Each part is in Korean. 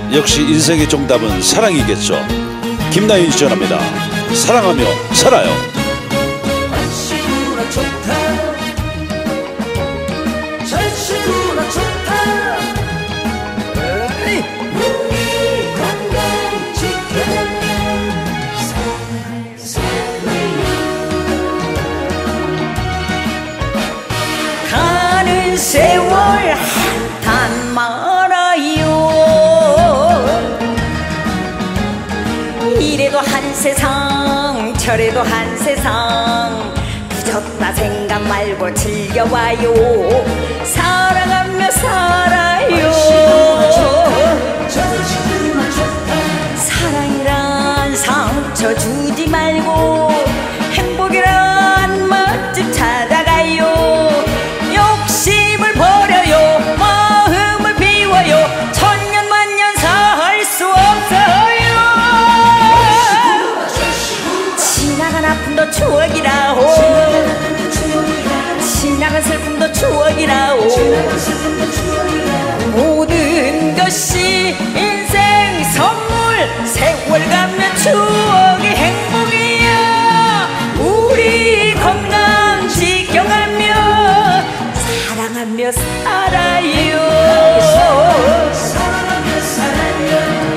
역시 인생의 정답은 사랑이겠죠. 김나인이 전합니다. 사랑하며 살아요. 날씨구나 좋다, 날씨구나 좋다. 우리 건강 지켜내면 가는 세월 한탄 말아요. 이래도 한 세상 저래도 한 세상, 늦었다 생각 말고 즐겨와요. 사랑하며 살아요. 사랑이란 상처 주지 말고 행복이란 맛집 찾아가요. 욕심을 버려요. 마음을 비워요. 천년만년 살 수 없어요. 지나간 아픔도 추억이라오. 지나간 슬픔도 추억이라오. 모든 것이 인생 선물. 세월 가면 추억이 행복이야. 우리 건강 지켜가며 사랑하며 살아요. 사랑하며 살아요.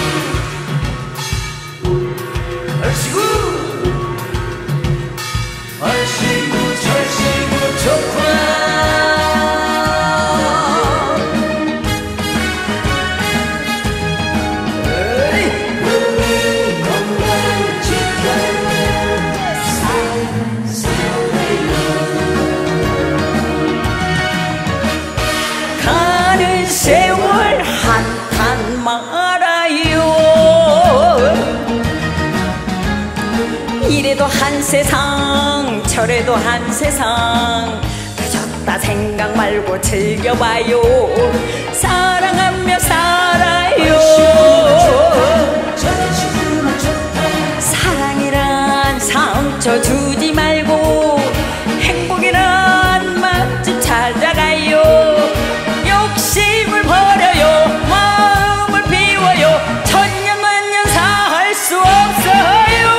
얼씨구 얼씨구 절씨구 좋구나. 우리 건강 지켜내면 가는 세월 한탄 말아요. 이래도 한 세상 저래도 한 세상, 늦었다 생각 말고 즐겨봐요. 사랑하며 살아요. 사랑이란 상처 주지 말고 행복이란 맛집 찾아가요. 욕심을 버려요. 마음을 비워요. 천년만년 살 수 없어요.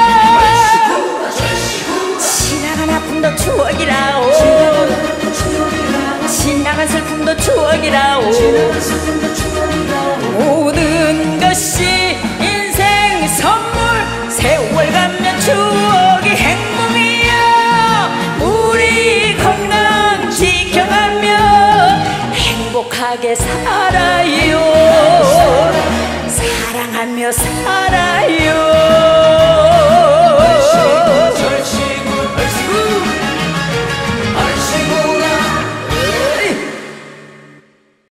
지나간 아픔도 추억이라오. 지나간 슬픔도 추억이라오. 모든 것이 인생 선물. 세월 가면 추억이 행복이야. 우리 건강 지켜가며 행복하게 살아요. 사랑하며 살아요.